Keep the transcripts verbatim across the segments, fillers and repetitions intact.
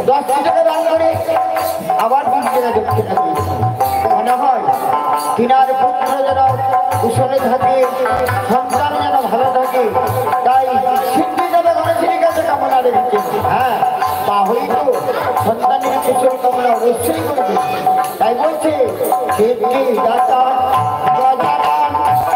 দশটি টাকা দান করে আবার তিন টাকা দক্ষিণা দিয়েছে। মনে হয় তিনার পুত্র যেন কুশলে থাকে, সন্তান যেন ভালো থাকে, তাই সিদ্ধি যাবে গণেশের কাছে কামনা রেখেছে। হ্যাঁ, মা হইতো সন্তানের কুশল কামনা অবশ্যই করবে। তাই বলছে সিদ্ধি দাতা গজানন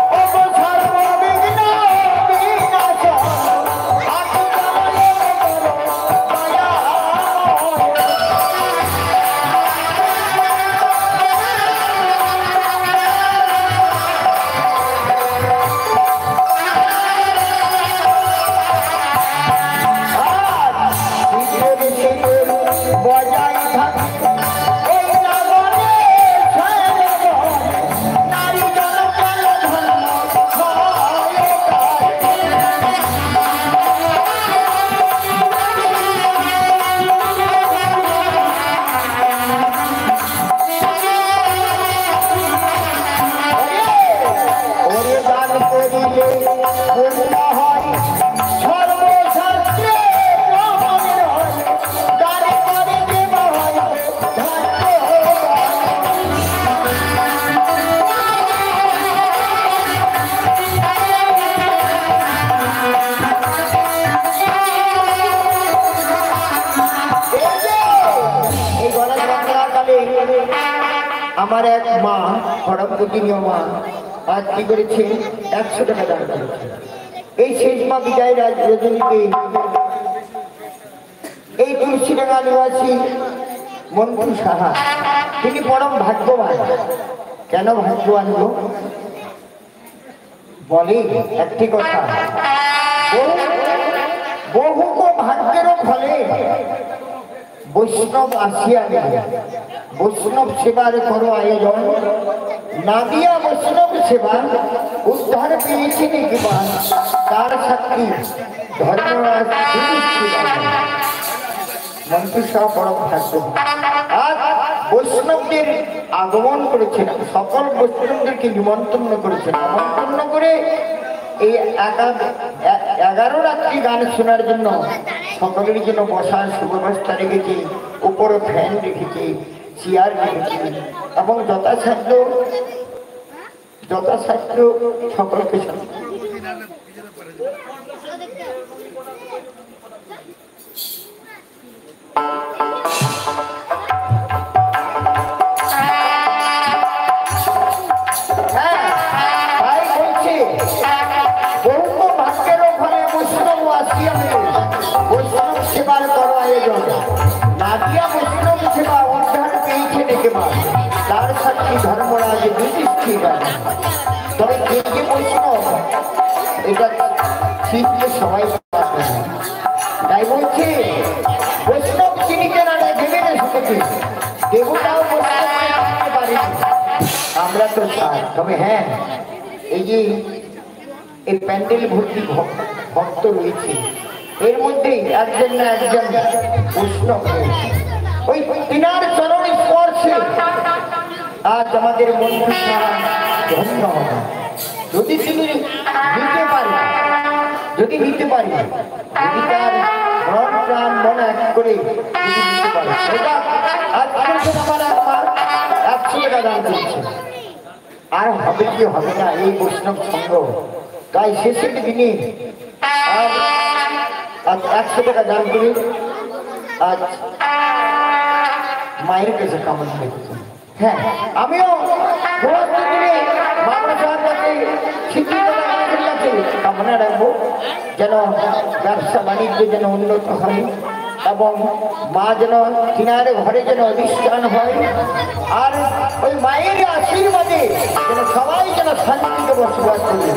আমার এক মা পরমপূজনীয় মা আজ কি করেছে একশো টাকা দান করেছে। এই শেষ মা বিজয় রাজ রজনীকে এই তুলসীডাঙ্গা নিবাসী মন্টু সাহা তিনি পরম ভাগ্যবান। কেন ভাগ্যবান গো? বলে একটি কথা, বহু ভাগ্যেরও ফলে বৈষ্ণব আসিয়া গেল। বৈষ্ণব সেবার করো আয়োজন, না দিয়া বৈষ্ণব সেবা উদ্ধার পেয়েছে দেখিবা, তার সাক্ষী ধর্মরাজ মন্ত্রী সহ পরম ভাগ্য। আর বৈষ্ণবদের আগমন করেছেন, সকল বৈষ্ণবদেরকে নিমন্ত্রণ করেছেন। নিমন্ত্রণ করে এই এগারো রাত্রি গান শোনার জন্য সকলের জন্য বসার সুব্যবস্থা রেখেছি, উপরে ফ্যান রেখেছি, চেয়ার রেখেছি এবং যথাসাধ্য যথাসাধ্য সকলকে সেবার করো আয়োজন, না দিয়া বৈষ্ণব সেবা উদ্ধার পেয়েছে দেখেবা, তার সাক্ষী ধর্মরাজ যুধিষ্ঠির। তবে কে যে বৈষ্ণব এটা চিনতে সবাই পারবে না। তাই বলছে বৈষ্ণব চিনিতে না ভেবে না শুনেছে, দেবতাও বৈষ্ণব পারি আমরা তো চাই। তবে হ্যাঁ, এই যে এই প্যান্ডেল ভর্তি ভক্ত রয়েছে, এর মধ্যে একজন না একজন বৈষ্ণব ওই তিনার চরণ স্পর্শে আজ আমাদের মন্ত্রী ধন্য হবে। যদি তিনি দিতে পারে, যদি দিতে পারে, যদি তার মন প্রাণ মন এক করে যদি দিতে পারে, সেটা আজকের আমার আমার একশো টাকা দান করছে। আর হবে কি হবে না এই বৈষ্ণব সঙ্গ। তাই শেষের দিনে আর আজ একশো টাকা দান করি আজ মায়ের কাছে কামনা রেখেছি। হ্যাঁ, আমিও কামনা রাখবো যেন ব্যবসা বাণিজ্য যেন উন্নত হয় এবং মা যেন কিনার ঘরে যেন অধিষ্ঠান হয়। আর ওই মায়ের আশীর্বাদে যেন সবাই যেন শান্তিতে বসবাস করে।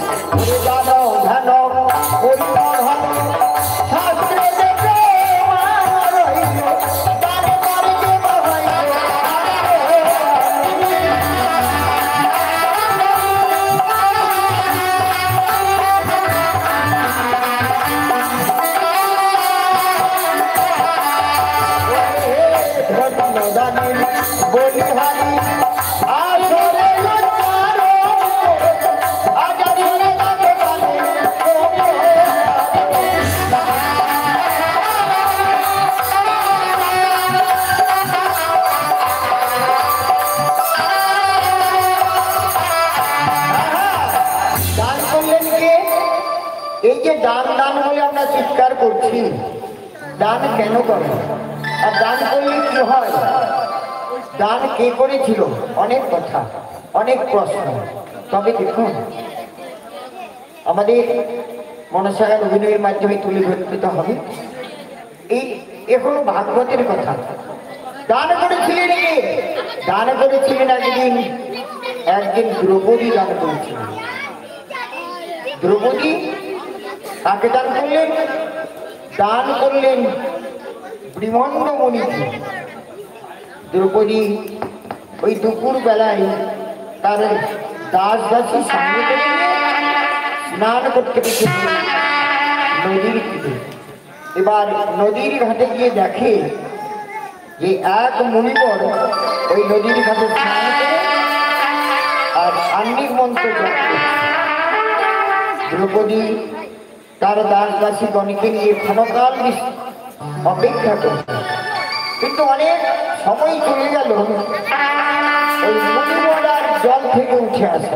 যে দান দান বলে আমরা চিৎকার করছি, দান কেন করে আর দান করলে কি হয়, দান কে করেছিল, অনেক কথা, অনেক প্রশ্ন। তবে দেখুন, আমাদের মনসাগার অভিনয়ের মাধ্যমে তুলে ধরতে হবে। এই এখনো ভাগবতের কথা। দান করেছিলেন কে? দান করেছিলেন একদিন একদিন দ্রৌপদী দান করেছিলেন। দ্রৌপদী কাকে দান করলেন? দান করলেন ব্রহ্মণ্ড মুনিকে। দ্রৌপদী ওই দুপুর বেলায় তার দাস দাসী সামনে করে স্নান করতে গেছিলেন নদীর তীরে। এবার নদীর ঘাটে গিয়ে দেখে যে এক মুনিবর ওই নদীর ঘাটে স্নান করে আর আহ্নিক মন্ত্র জপ করছে। দ্রৌপদী তার দাস দাসী গণকে নিয়ে ক্ষণকাল অপেক্ষা করছে, কিন্তু অনেক সময় চলে গেল, ওই মুনিবর আর জল থেকে উঠে আসে।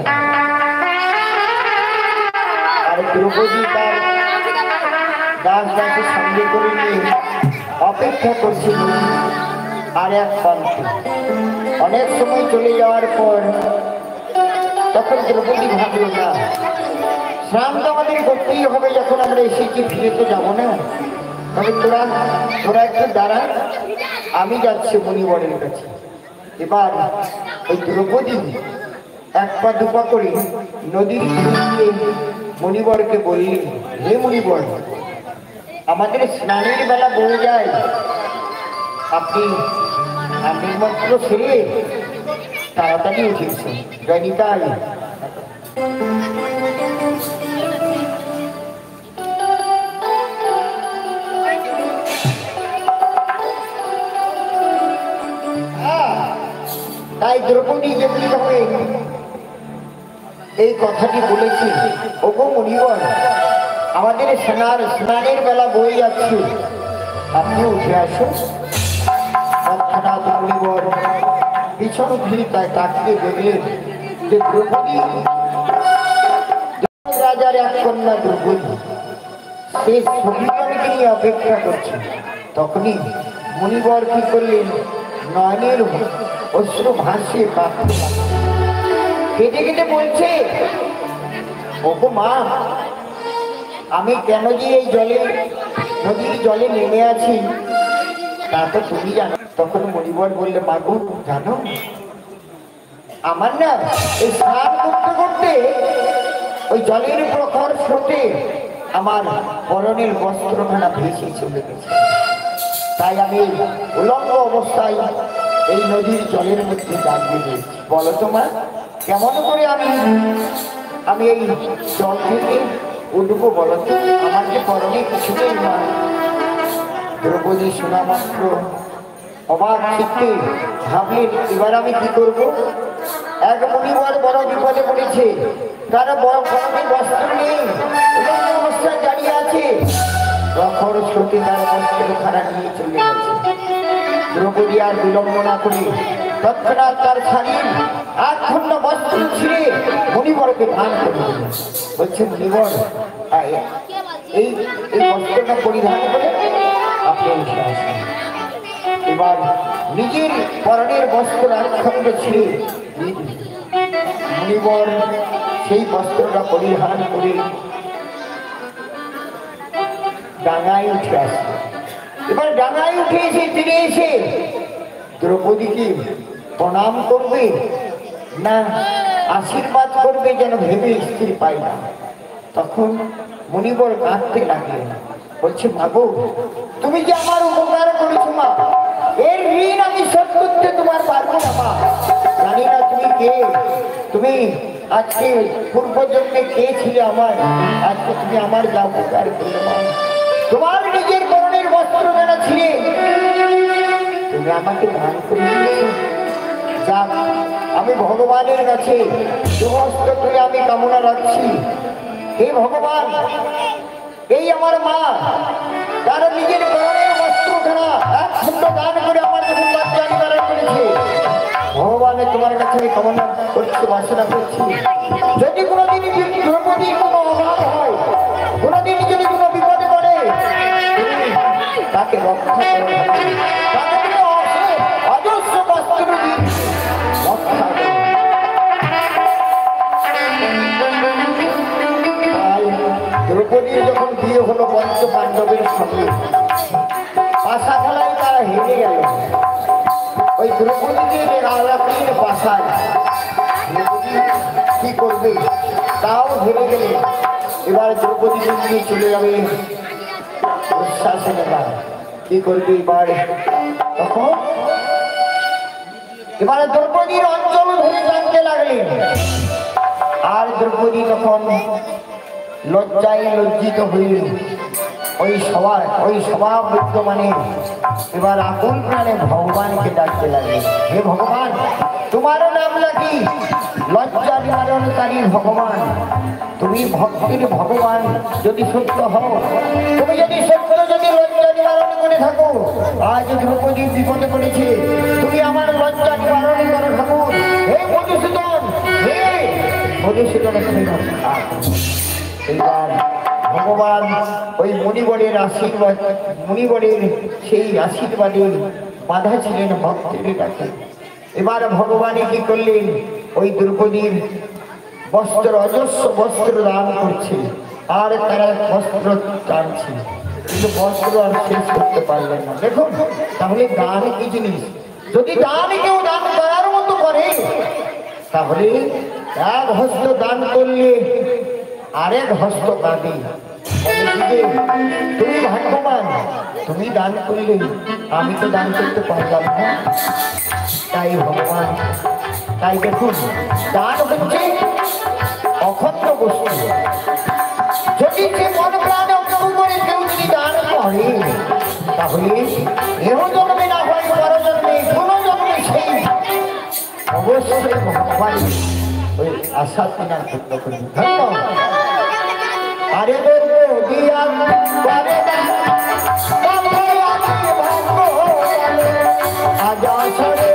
আর দ্রৌপদী তার দাস দাসের সঙ্গে করে নিয়ে অপেক্ষা করছিল আর এক প্রান্তে। অনেক সময় চলে যাওয়ার পর তখন দ্রৌপদী ভাবল, না, স্নান তো আমাদের করতেই হবে, যখন আমরা এসেছি ফিরে তো যাবো না, তবে তোরা তোরা একটু দাঁড়া, আমি যাচ্ছি মুনিবরের কাছে। এবার ওই দ্রৌপদী এক পা দুপা করে নদীর তীরে মুনিবরকে বললেন, হে মুনিবর, আমাদের স্নানের বেলা বয়ে যায়, আপনি আহ্নিক মন্ত্র সেরে তাড়াতাড়ি উঠেছেন। জয়নিতাই। তাই দ্রৌপদী যেমনি ভাবে এই কথাটি বলেছি, ওগো মুনিবর, আমাদের স্নার স্নানের বেলা বয়ে যাচ্ছে, আপনি উঠে আসুন। তৎক্ষণাৎ মুনিবর পিছন ফিরে তাই তাকিয়ে দেখলেন যে দ্রৌপদী, রাজার এক কন্যা দ্রৌপদী, সে সখীগণকে নিয়ে অপেক্ষা করছে। তখনই মুনিবর কি করলেন, নয়নের অশ্রু ভাসিয়ে কাঁদতে কেটে কেটে বলছে, ওগো মা, আমি কেন যে এই জলে নদীর জলে নেমে আছি তা তো তুমি জানো। তখন মুনিবর বললে, মাগো জানো, আমার না এই স্নান করতে করতে ওই জলের প্রখর স্রোতে আমার পরনের বস্ত্রখানা ভেসে চলে গেছে, তাই আমি উলঙ্গ অবস্থায় এই নদীর জলের মধ্যে দাঁড়িয়ে রয়েছি। বলো তোমার কেমন করে আমি আমি এই জল থেকে উঠবো, বলো তো, আমার যে পরনে কিছুতেই না। দ্রৌপদী শোনা মাত্র অবাক চিত্তে ভাবলেন, এবার আমি কি করবো? এক মুনিবর বড় বিপদে পড়েছে, তারা বড় পরনে বস্ত্র নেই, উলঙ্গ অবস্থায় দাঁড়িয়ে আছে, প্রখর স্রোতে তার বস্ত্রখানা নিয়ে চলে গেছে। দ্রৌপদী আর বিলম্ব না করে তৎক্ষণাৎ তার শাড়ির এক খণ্ড বস্ত্র ছিঁড়ে মুনিবরকে দান করে দিল। বলছে, মুনিবর, এই এই বস্ত্রটা পরিধান করে আপনি উঠে আসেন। এবার নিজের পরনের বস্ত্র এক খণ্ড ছিঁড়ে মুনিবর সেই বস্ত্রটা পরিধান করে ডাঙায় উঠে আসে। এবার ডাঙায় উঠে এসে ফিরে এসে দ্রৌপদীকে প্রণাম করবে না আশীর্বাদ করবে যেন ভেবে স্থির পাই না। তখন মুনিবর কাঁদতে লাগলেন, বলছে, মাগো, তুমি যে আমার উপকার করেছো মা, এর ঋণ আমি শোধ করতে তোমার পারবো না মা। জানি না তুমি কে, তুমি আজকে পূর্ব জন্মে কে ছিলে আমার, আজকে তুমি আমার যা উপকার করলে মা, তোমার নিজের পরনের বস্ত্র যেন ছিঁড়ে তুমি আমাকে দান করে দিয়েছো। যাক, আমি ভগবানের কাছে দুহস্ত তুলে আমি কামনা রাখছি, হে ভগবান, এই আমার মা তার নিজের পরনের বস্ত্রখানা এক খণ্ড দান করে আমার যখন বাচ্চা নিবারণ করেছে, ভগবানের তোমার কাছে আমি কামনা করছি, বাসনা করছি, যদি কোনোদিন দ্রৌপদীর কোনো অভাব হয়, কোনোদিন তাকে রক্ষা করে তাদেরকে অজস্র বস্ত্র দিয়ে রক্ষা করে। দ্রৌপদীর যখন বিয়ে হলো পঞ্চ পাণ্ডবের সঙ্গে, পাশা খেলায় তারা হেরে গেল। ওই দ্রৌপদীকে রাত্রির বাসায় দ্রৌপদী কি করবে তাও হেরে গেলে এবার দ্রৌপদী নিয়ে চলে যাবে দুঃশাসনের। কি করবে এবার? তখন এবারে দ্রৌপদীর অঞ্চল ধরে জানতে লাগলেন। আর দ্রৌপদী তখন লজ্জায় লজ্জিত হইল। ওই সবার ওই স্বভাব বিদ্যমানে এবার আকুল প্রাণে ভগবানকে ডাকতে লাগলেন। হে ভগবান, তোমার নাম নাকি লজ্জা নিবারণকারী ভগবান। তুমি ভক্তির ভগবান যদি সত্য হও, তুমি যদি সত্য যদি লজ্জা নিবারণ করে থাকো, আজ দ্রৌপদী বিপদে পড়েছে, তুমি আমার লজ্জা নিবারণ করো ঠাকুর। হে মধুসূদন, হে মধুসূদন, এইবার ভগবান ওই মুনিবরের আশীর্বাদ, মুনিবরের সেই আশীর্বাদে বাধা ছিলেন ভক্তের ডাকে। এবার ভগবানে কি করলেন? ওই দ্রৌপদীর বস্ত্র অজস্র বস্ত্র দান করছে, আর তারা বস্ত্র টানছে, কিন্তু বস্ত্র আর শেষ করতে পারলেন না। দেখুন তাহলে দান কি জিনিস? যদি দান কেউ দান করার মতো করে, তাহলে এক হস্ত দান করলে আরেক হস্ত কাঁদে। তুমি ভাগ্যবান, তুমি দান করলে, আমি তো দান করতে পারলাম না। তাই ভগবান, তাই দেখুন দান হচ্ছে অখণ্ড বস্তু। যদি সে মন প্রাণে অঙ্গ করে কেউ যদি দান করে, তাহলে এহ জন্মে না হয় পর জন্মে কোন জন্মে সেই অবশ্যই ভগবান ওই আশা তিনার পূর্ণ করবে। ধন্যবাদ। আরে দিয়া আজ আসরে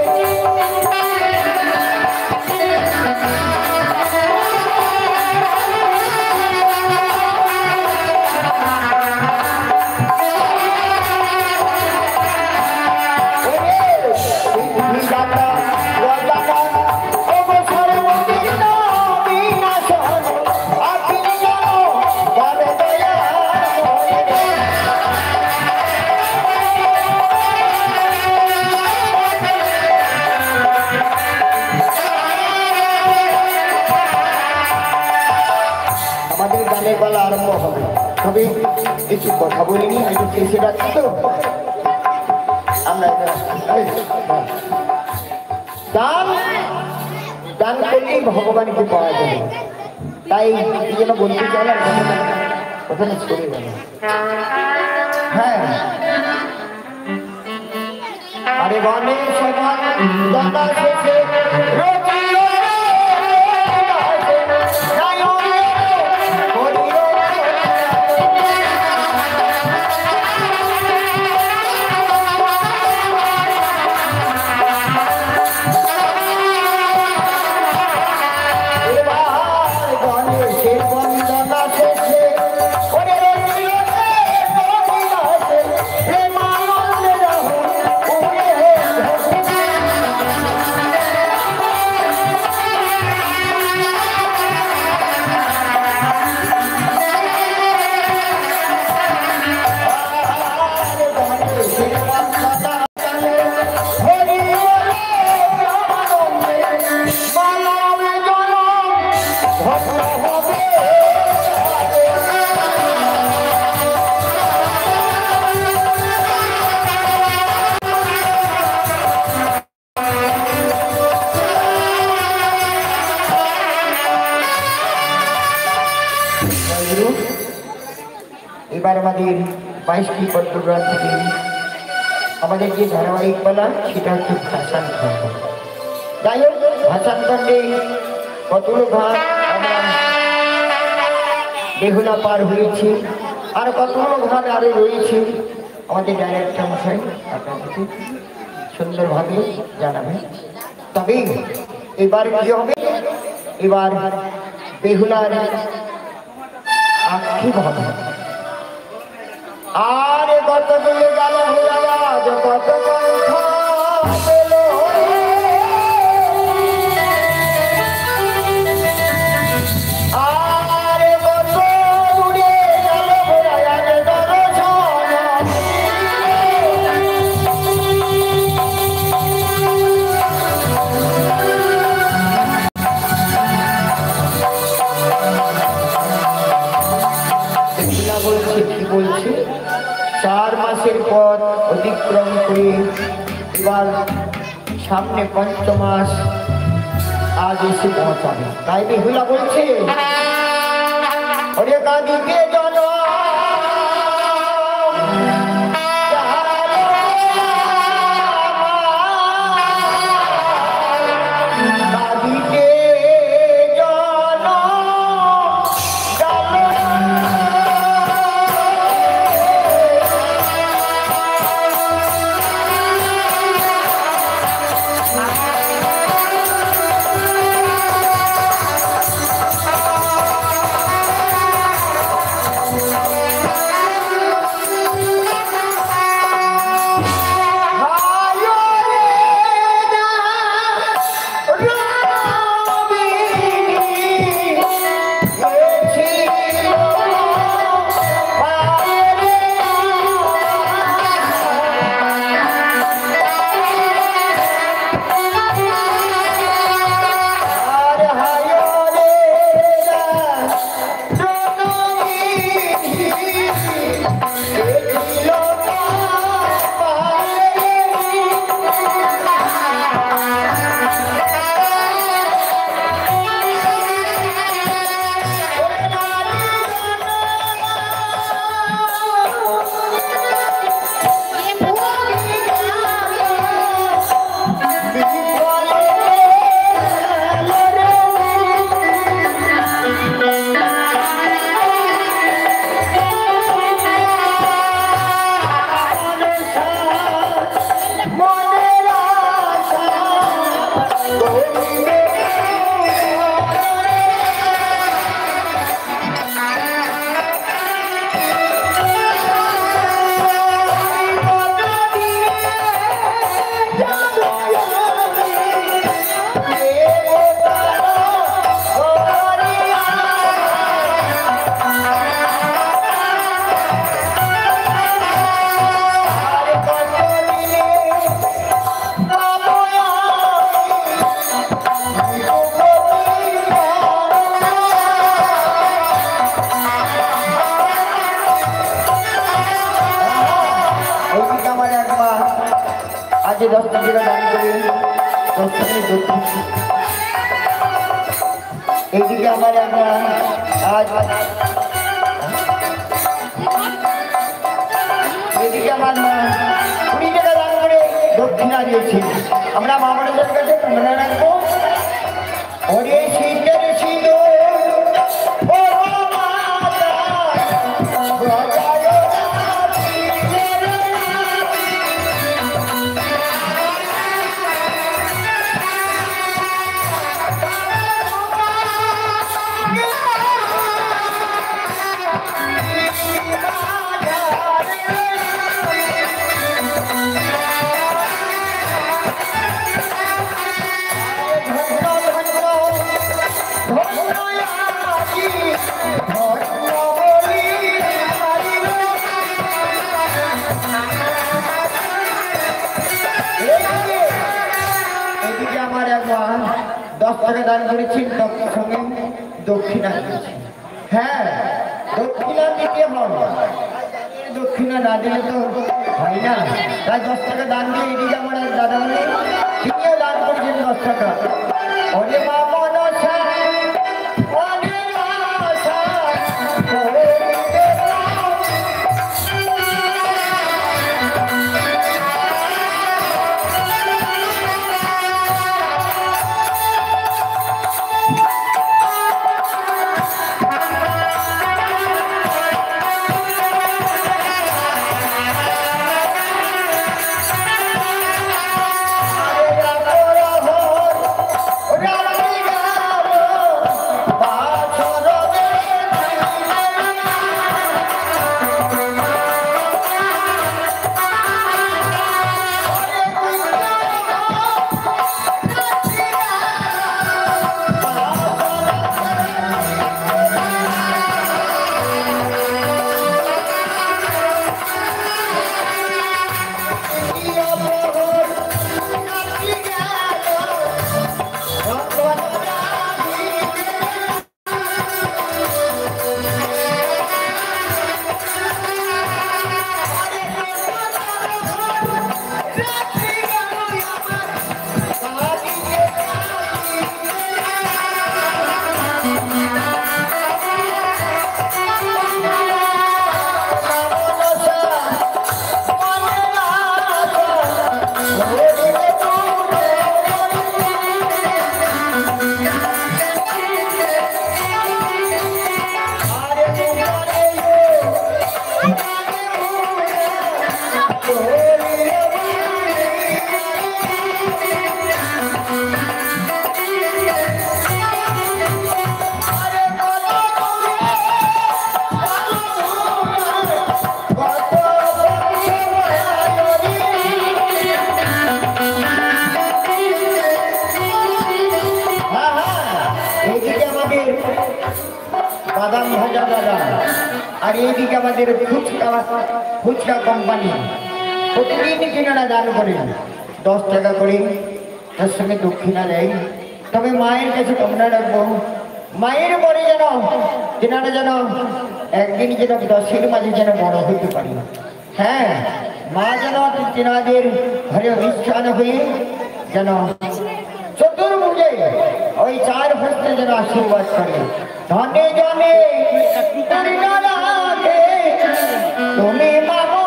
বলা আরম্ভ হবে। তবে কিছু কথা বলিনি, একটু শেষে রাখছি তো আমরা। দান দান করলেই ভগবানকে পাওয়া যাবে। তাই কি যেন বলতে চাইলাম, ওখানে সরে গেল। হ্যাঁ, আরে বনে সমান দাদা শেষে এবার আমাদের বাইশটি পদ্মগ্রন্থ থেকে আমাদের যে ধারাবাহিক বলা সেটা হচ্ছে ভাষান খণ্ড। যাই হোক, ভাষান খণ্ডে কতগুলো ঘাট আমরা বেহুলা পার হয়েছি, আর কতগুলো ঘাট আরো রয়েছে। আমাদের ডাইরেক্টর মশাই আপনাদেরকে সুন্দরভাবে জানাবেন। তবে এবার কি হবে? এবার বেহুলার আক্ষেপ হবে। আর গত গেল অতিক্রম করে এবার সামনে পঞ্চমাস আজ এসে পৌঁছাবে। তাই বেহুলা বলছে ওরে কাঁদিতে জন এইদিকে আমার আমরা আজ এদিকে আমার কুড়ি টাকা দান করে দক্ষিণা দিয়েছি। আমরা মামাদের কাছে মনে রাখবো ওরে শীতের শীত দশ টাকা দান করেছেন সঙ্গে দক্ষিণা দিয়েছেন। হ্যাঁ দক্ষিণা দিতে হবে, দক্ষিণা না দিলে তো হয় না। তাই দশ টাকা দান দিয়ে এদিকে আমার দাদা তিনিও দান করেছেন দশ টাকা। ওরে মা মনসা বাদাম ভাজা দাদা, আর এইদিকে আমাদের ফুচকা ফুচকা কোম্পানি প্রতিদিন কিনারা দান করে দশ টাকা করে, তার সঙ্গে দক্ষিণা দেয়। তবে মায়ের কাছে তোমরা রাখবো, মায়ের পরে যেন তেনারা যেন একদিন যেন দশের মাঝে যেন বড় হইতে পারি। হ্যাঁ, মা যেন তেনাদের ঘরে অনুষ্ঠান হয়ে যেন চতুর্ভুজে ওই চার হস্তে যেন আশীর্বাদ করে। ধনে জনে তুমি মাগো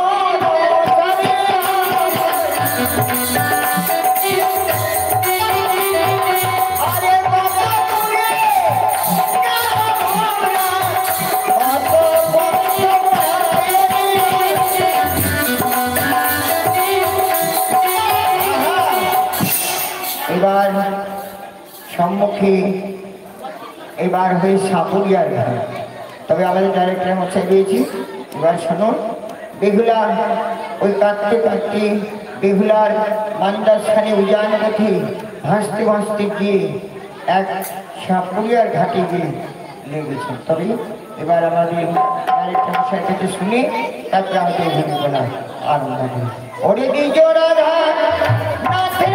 এবার সম্মুখে এবার হয়ে সাপুরিয়ার ঘর। তবে আমাদের ডাইরেক্টর মশাই দিয়েছি। এবার শুনুন, বেহুলার ওই কাঁদতে কাঁদতে বেহুলার মান্দাস্থানে উজান পথে ভাসতে ভাসতে গিয়ে এক সাপুরিয়ার ঘাটে গিয়ে লেগেছে। তবে এবার আমাদের ডাইরেক্টর মশাই থেকে শুনে তারপরে আমাদের ভূমিকা আরম্ভ করি। ওরে নিজ রাধা নাথের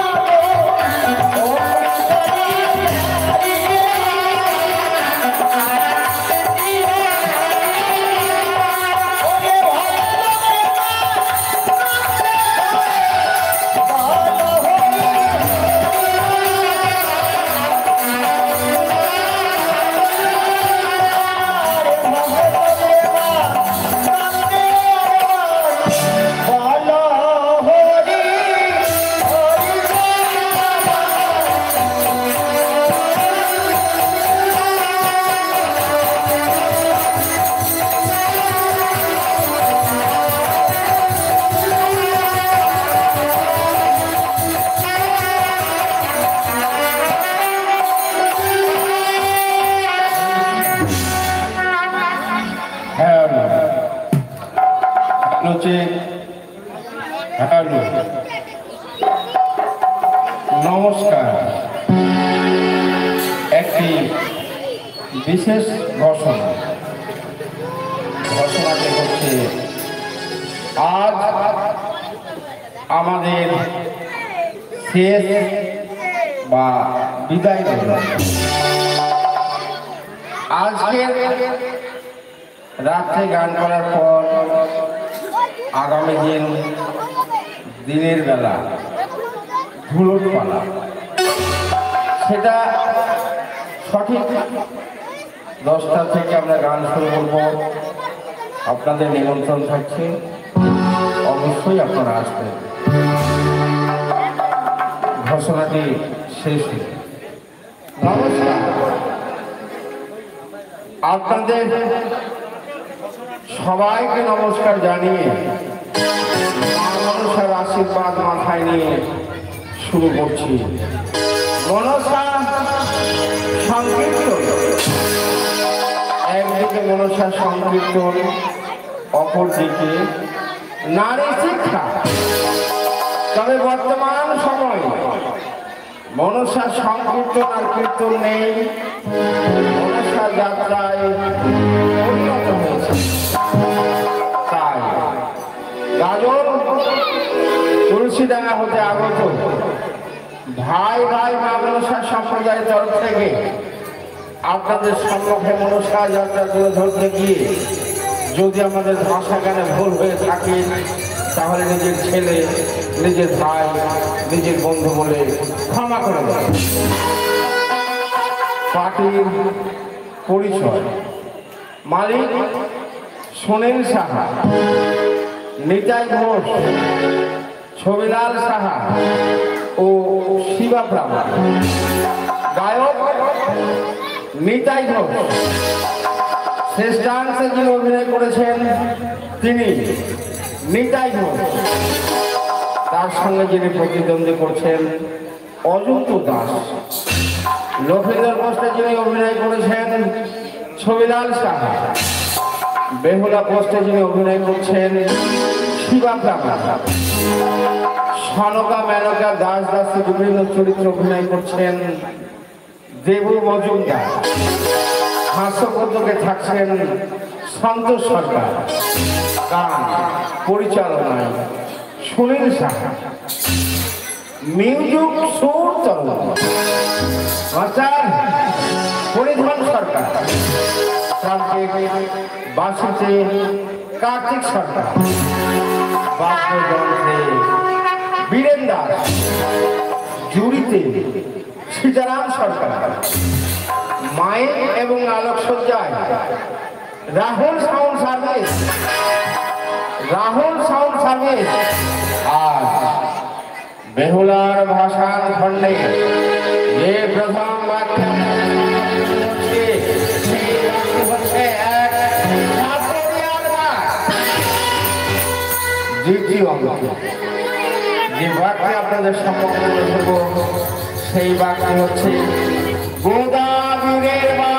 হ্যালো নমস্কার। একটি বিশেষ ঘোষণা ঘোষণাটি হচ্ছে আজ আমাদের শেষ বা বিদায় দিবস। আজকে রাত্রে গান করার পর আগামী দিন দিনের বেলা ধুলোট পালা, সেটা সঠিক দশটা থেকে আমরা গান শুরু করব। আপনাদের নিমন্ত্রণ থাকছে, অবশ্যই আপনারা আসবেন। ঘোষণাটি শেষ। নমস্কার। আপনাদের সবাইকে নমস্কার জানিয়ে মনসার আশীর্বাদ মাথায় নিয়ে শুরু করছি। মনসা সংকীর্তন, একদিকে মনসা সংকীর্তন, অপরদিকে নারী শিক্ষা। তবে বর্তমান সময় মনসা সংকীর্তন আর কীর্তন নেই, মনসা যাত্রায় উন্নত হয়েছে। তাই গাজন তুলসীডাঙ্গা হতে আগত ভাই ভাই মা মনসা সম্প্রদায়ের তরফ থেকে আপনাদের সম্মুখে মনসা যাত্রা তুলে ধরতে গিয়ে যদি আমাদের ভাষা জ্ঞানে ভুল হয়ে থাকে, তাহলে নিজের ছেলে, নিজের ভাই, নিজের বন্ধু বলে ক্ষমা করে দেয়। পার্টির পরিচয়: মালিক সুনীল সাহা, নিতাই ঘোষ, ছবিলাল সাহা ও শিবা ব্রাহ্মণ। গায়ক নিতাই ঘোষ। শ্রেষ্ঠাংশে যিনি অভিনয় করেছেন তিনি নিতাই ঘোষ। তার সঙ্গে যিনি প্রতিদ্বন্দ্বী করছেন অজন্ত দাস। লক্ষ্মীধর পোস্টে যিনি অভিনয় করেছেন ছবিলাল সাহা। বেহুলা পোস্টে যিনি অভিনয় করছেন শিবা ব্রাহ্মণ। সনকা মেনকা দাস দাসী বিভিন্ন চরিত্রে অভিনয় করছেন দেবু মজুমদার। হাস্যপদকে থাকছেন সন্তোষ সরকার, গান পরিচালনায় সুনীল সাহা, মিউজিক সুর তরুণ, আচার পরিধান সরকার, বাসিতে কার্তিক সরকার, বাদ্যযন্ত্রে বীরেন দাস, জুড়িতে সীতারাম সরকার, মাইক এবং আলোকসজ্জায় Rahul sound service Rahul sound service আর বেহুলার ভাষার খণ্ডে যে প্রথম বাক্য হচ্ছে এক দ্বিতীয় অঙ্ক, যে বাক্যে আপনাদের সম্মুখে সেই বাক্য হচ্ছে গোদাবীরের